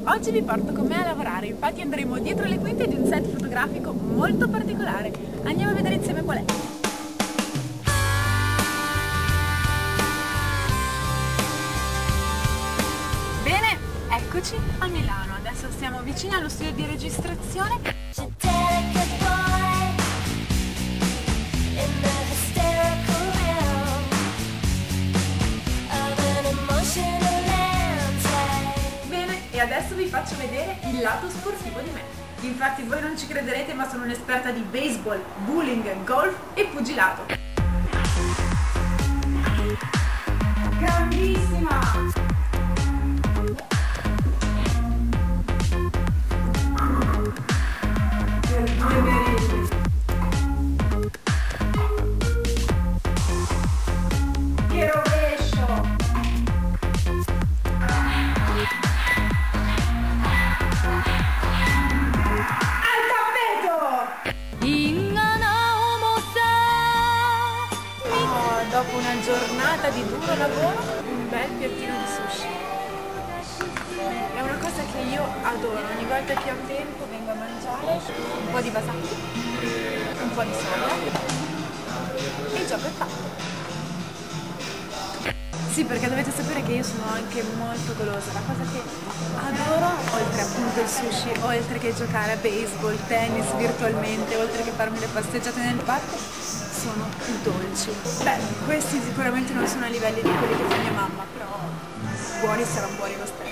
Oggi vi porto con me a lavorare, infatti andremo dietro le quinte di un set fotografico molto particolare. Andiamo a vedere insieme qual è. Bene, eccoci a Milano. Adesso siamo vicini allo studio di registrazione. E adesso vi faccio vedere il lato sportivo di me. Infatti voi non ci crederete, ma sono un'esperta di baseball, bowling, golf e pugilato. Grandissima! Per 2 merini. Che rovescio! Dopo una giornata di duro lavoro, un bel piattino di sushi. È una cosa che io adoro, ogni volta che ho tempo vengo a mangiare un po' di wasabi, un po' di soia e il gioco è fatto. Sì, perché dovete sapere che io sono anche molto golosa, la cosa che adoro, oltre appunto il sushi, oltre che giocare a baseball, tennis virtualmente, oltre che farmi le passeggiate nel parco, sono i dolci. Beh, questi sicuramente non sono a livelli di quelli che fa mia mamma, però buoni saranno buoni lo stesso.